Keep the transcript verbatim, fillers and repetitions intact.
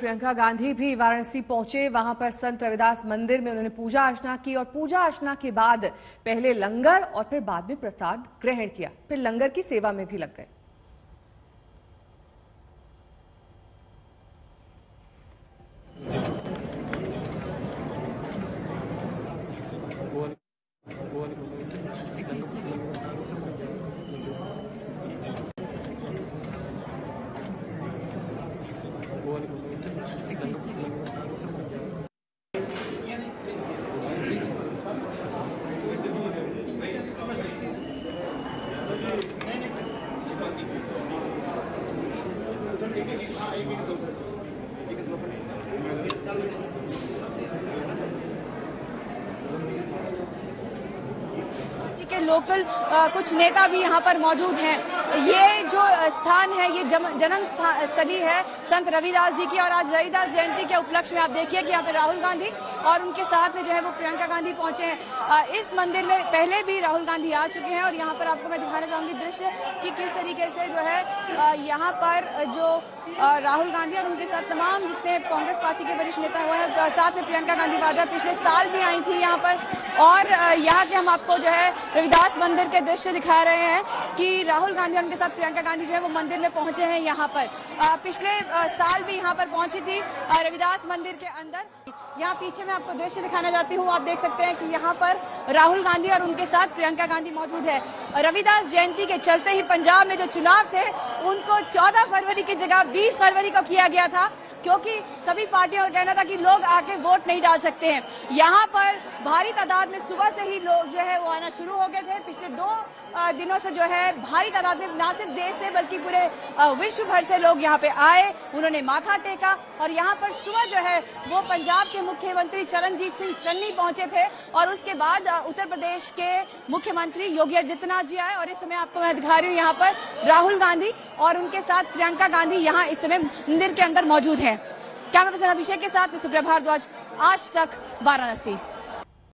प्रियंका गांधी भी वाराणसी पहुंचे। वहां पर संत रविदास मंदिर में उन्होंने पूजा अर्चना की और पूजा अर्चना के बाद पहले लंगर और फिर बाद में प्रसाद ग्रहण किया, फिर लंगर की सेवा में भी लग गए। के लोकल आ, कुछ नेता भी यहाँ पर मौजूद हैं। ये जो स्थान है ये जन्म स्थली है संत रविदास जी की, और आज रविदास जयंती के उपलक्ष्य में आप देखिए कि यहाँ पे राहुल गांधी और उनके साथ में जो है वो प्रियंका गांधी पहुंचे हैं। आ, इस मंदिर में पहले भी राहुल गांधी आ चुके हैं और यहाँ पर आपको मैं दिखाना चाहूंगी दृश्य कि किस तरीके से जो है यहाँ पर जो राहुल गांधी और उनके साथ तमाम जितने कांग्रेस पार्टी के वरिष्ठ नेता हुए हैं, साथ में प्रियंका गांधी वाड्रा पिछले साल भी आई थी यहाँ पर। और यहाँ के हम आपको जो है रविदास मंदिर के दृश्य दिखा रहे हैं कि राहुल गांधी और उनके साथ प्रियंका गांधी जो है वो मंदिर में पहुंचे हैं यहाँ पर। पिछले साल भी यहाँ पर पहुंची थी रविदास मंदिर के अंदर। यहाँ पीछे मैं आपको दृश्य दिखाना चाहती हूँ, आप देख सकते हैं कि यहाँ पर राहुल गांधी और उनके साथ प्रियंका गांधी मौजूद है। रविदास जयंती के चलते ही पंजाब में जो चुनाव थे उनको चौदह फरवरी की जगह बीस फरवरी को किया गया था, क्योंकि सभी पार्टियों का कहना था कि लोग आके वोट नहीं डाल सकते हैं। यहाँ पर भारी तादाद में सुबह से ही लोग जो है वो आना शुरू हो गए थे। पिछले दो दिनों से जो है भारी तादाद में न सिर्फ देश से बल्कि पूरे विश्व भर से लोग यहाँ पे आए, उन्होंने माथा टेका। और यहाँ पर सुबह जो है वो पंजाब के मुख्यमंत्री चरणजीत सिंह चन्नी पहुंचे थे और उसके बाद उत्तर प्रदेश के मुख्यमंत्री योगी आदित्यनाथ जी आए। और इस समय आपको मैं दिखा रही हूँ यहाँ पर राहुल गांधी और उनके साथ प्रियंका गांधी यहाँ इस समय मंदिर के अंदर मौजूद है। कैमरा पर्सन अभिषेक के साथ सुप्रिया भारद्वाज, आज तक, वाराणसी।